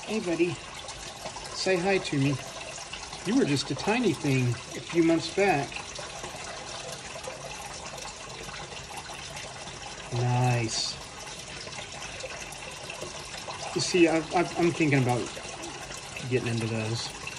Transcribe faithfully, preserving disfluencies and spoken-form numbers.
Hey, buddy. Say hi to me. You were just a tiny thing a few months back. Nice. You see, I, I, I'm thinking about getting into those.